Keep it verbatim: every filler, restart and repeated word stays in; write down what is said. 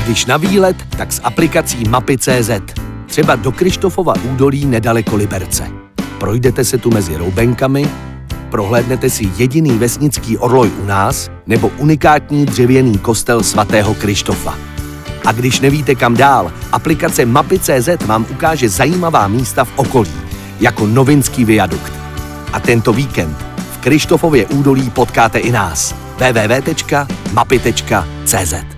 když na výlet, tak s aplikací Mapy tečka cé zet. Třeba do Kryštofova údolí nedaleko Liberce. Projdete se tu mezi roubenkami, prohlédnete si jediný vesnický orloj u nás nebo unikátní dřevěný kostel svatého Kryštofa. A když nevíte kam dál, aplikace Mapy tečka cé zet vám ukáže zajímavá místa v okolí, jako Novinský viadukt. A tento víkend v Kryštofově údolí potkáte i nás. w w w tečka mapy tečka cé zet